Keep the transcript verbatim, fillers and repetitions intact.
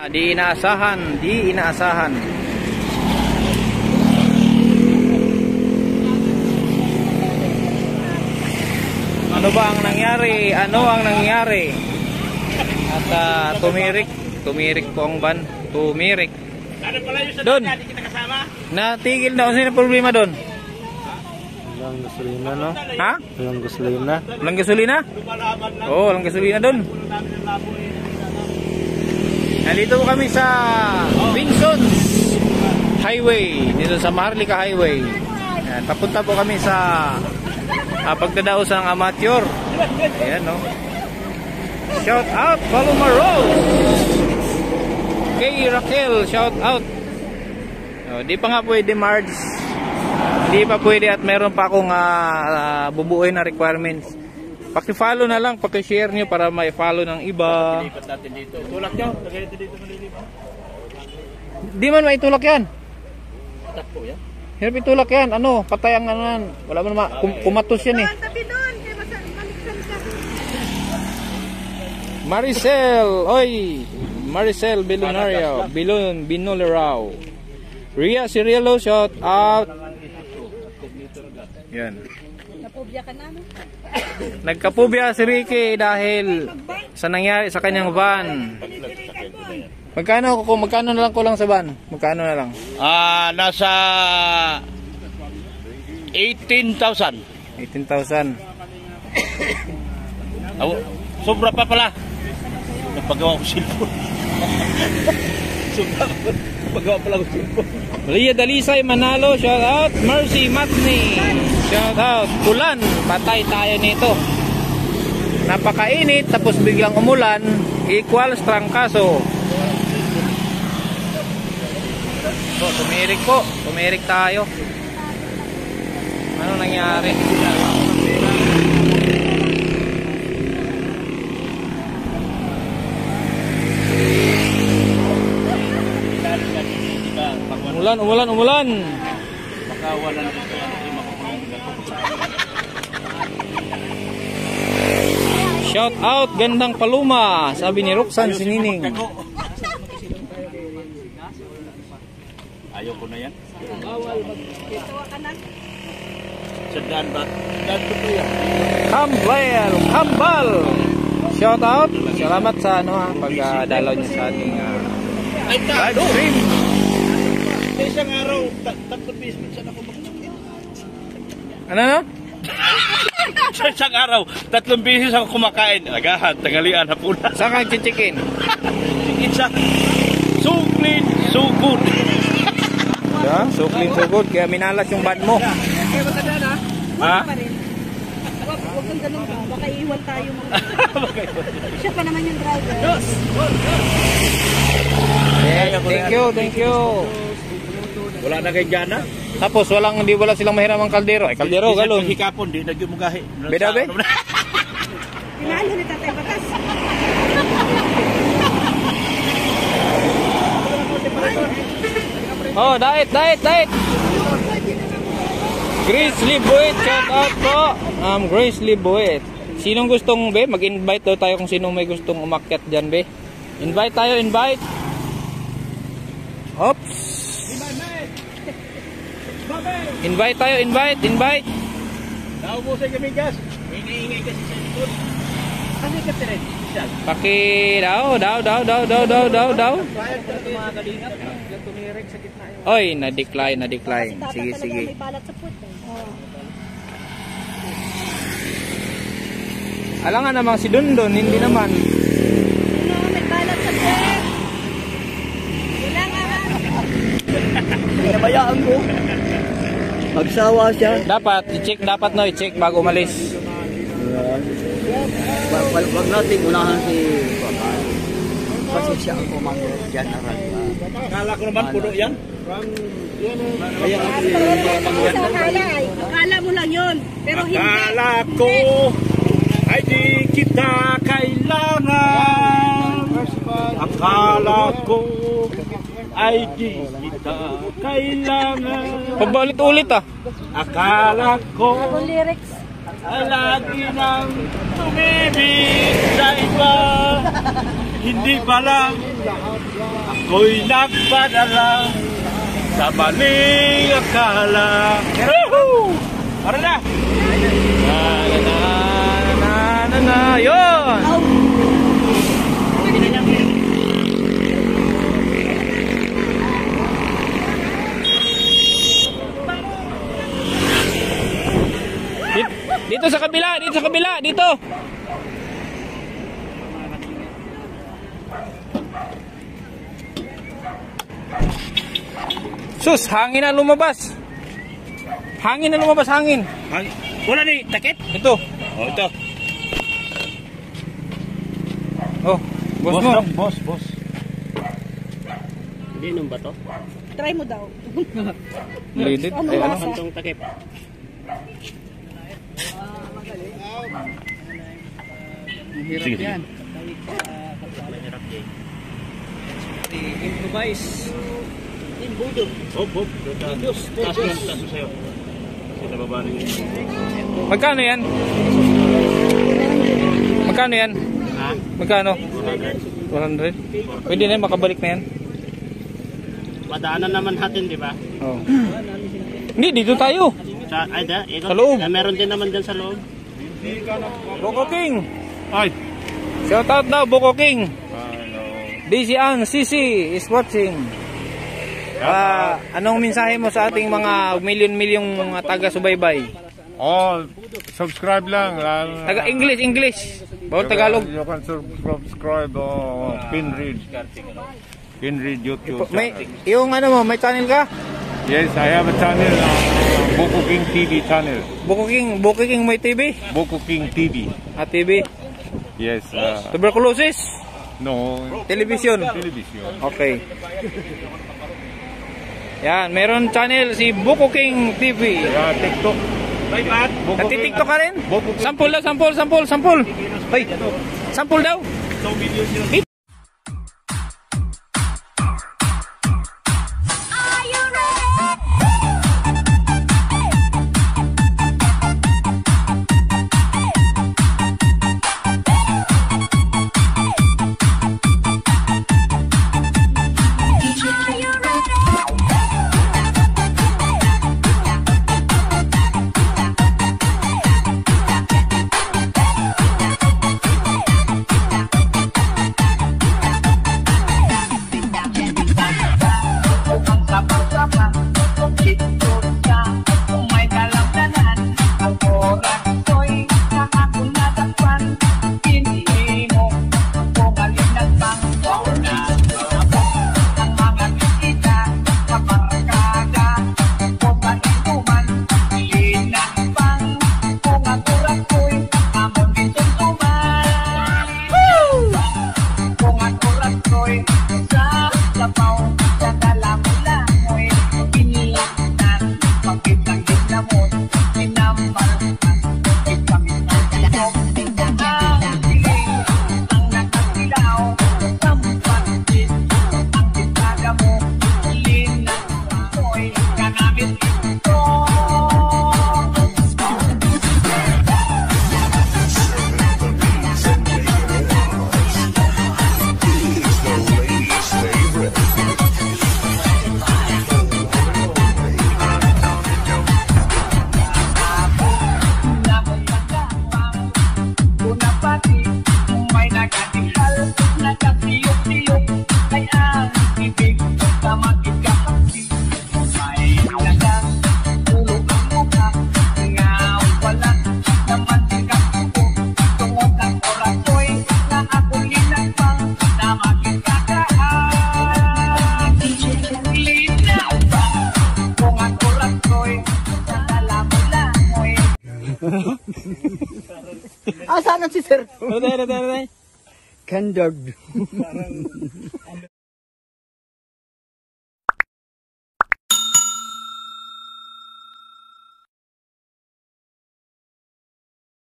Di inaasahan, di inaasahan. Ano ba ang nangyari? Ano ang nangyari? At uh, tumirik, tumirik po ang van, tumirik. Doon. Natigil na. Ano yung problema doon? Walang gasolina, no? Ha? Walang gasolina. Walang gasolina? Oo, oh, walang gasolina doon. Nandito po kami sa Vinsons Highway, dito sa Maharlika Highway. Ayan, papunta po kami sa uh, pagdadaos ng amateur. Ayan, no? Shout out, Paloma Rose! Kay Raquel, shout out! Oh, di pa nga pwede, Marge. Hindi pa pwede at meron pa akong uh, uh, bubuuin na requirements. Paki-follow na lang, paki-share nyo para may follow ng iba. Lipat natin dito. Tulak nyo, lagay dito dito malilipat. Di man maitulak yan. Patak po yan. Hirap itulak yan. Ano, patay ang ano yan. Wala mo naman, kum kumatos yan eh. Maricel, oy. Maricel Bilonario, Bilon, Binoleraw. Ria Cirilo, shout out. Yan. Napubya ka na, no? Nagkapubya si Ricky dahil sa nangyari sa kanyang van. Magkano ko magkano na lang ko lang sa van? Magkano na lang? Ah, nasa eighteen thousand. eighteen thousand. Oh, sobra pa pala. Nagpagawa ko cellphone. Sobra pa. Nagpagawa pala ko cellphone. Malia Dalisay Manalo, shout out. Mercy Matney, shout out. Ulan, patay tayo nito. Napakainit tapos biglang umulan, equals trangkaso. So, tumirik po, tumirik tayo. Ano nangyari? Umulan, umulan, umulan. Baka wala na dito. Shout out, gandang Paloma, sabi ni Roxanne Sinining. Ayaw ko na yan. Sa daan ba? Daan ko to yan. Kambal, Kambal. Shout out. Salamat sa ano ha, pag-dalaw uh, niyo sa ating uh, live stream. Sa isang araw, tatlong beses minsan ako mag-chicken. Ano no? Sa isang araw, tatlong beses ako kumakain. Agahan, tanghalian, hapunan. Saan ka nag-chicken? Chicken sa suklin, sugod. Yeah, so clean, so good. Kaya minalas yung bad mo. Kaya matanda na. Ha? Huwag kang ganun ka. Baka iiwan tayo mga. Siya pa naman yung driver. Yes, thank you, thank you. Wala na kay Jana? Tapos walang, hindi wala silang mahiramang kaldero. Ay, kaldero, galon. Hikapon, di nagyo mo gahi. Beda, be? Pinalo ni Tatay Batas. Oh, diet, diet, diet. Grace Libuet, shout out po. Um, Grace Libuet. Sinong gustong, be? Mag-invite daw tayo kung sinong may gustong umakyat dyan, be. Invite tayo, invite. Oops. Invite tayo, invite, invite. Naubusan kami gas. Ingay-ingay kasi sa likod. Kasi ka tirin. Paki daw, daw, daw, daw, daw, daw, daw, daw. Oy, na-decline, na-decline. Sige, sige. May balat sa puto. Alangan namang si Dundon, hindi naman. Ano, may balat sa puto. Kailangan. Pinabayaan ko. Magsawa siya. Dapat, i-check, dapat no, i-check bago umalis. Wag, wag, wag natin unahan si kasi siya ang commander general. Akala ko naman puno yan. Kaya ang Akala, ay, akala mo lang yun. Pero hindi. Akala ko ay di kita kailangan. Akala ko ay di kita kailangan. Pabalik ulit ah. Akala ko Ako lyrics. ay lagi nang tumibig sa iba. Hindi pa lang ako'y nagpadala sa maling akala. Woohoo! Para na! Na na na na na na. Yun! Dito sa kabila, dito sa kabila, dito. Sus, hangin na lumabas. Hangin na lumabas, hangin. Ay, wala ni takip. Ito. Oh, ito. Oh, boss mo. Boss, boss, boss. Hindi nung ba to? Try mo daw. Lidit. Ano Ay, ano? lasa? Antong takip. Hirap Sige, yan. Improvise. Hop, hop. Taas lang, taas mo sa'yo. Kasi nababa rin yun. Magkano yan? Magkano yan? Ha? Magkano? one hundred. Pwede na yan, makabalik na yan. Padaanan naman natin, di ba? Oh. Hindi, dito tayo. Sa, ay, da, ikot. Sa loob. Ah, meron din naman dyan sa loob. Boko King. Ay. Shout out daw, Boko King. D C Ang C C is watching. Ah, anong mensahe mo sa ating mga milyon-milyong mga taga-subaybay? Oh, subscribe lang. Uh, Taga English, English. Bawal Tagalog. You can subscribe uh, Pinread. Pinread YouTube May channel. yung ano mo, may channel ka? Yes, I have a channel. Uh, Boko King T V channel. Boko King, Boko King may T V? Boko King T V. Ah, T V. Yes. Uh, Tuberculosis? no. Television. Television. Okay. Yan, meron channel si Boko King T V. Yeah, TikTok. Ay, Pat. Boko Nagtitiktok ka rin? Boko King. Sample daw, sample, sample, sample. Ay, sample daw. So, videos yun. Ah, sana si Sir? Ano tayo, ano tayo, ano tayo? Candid.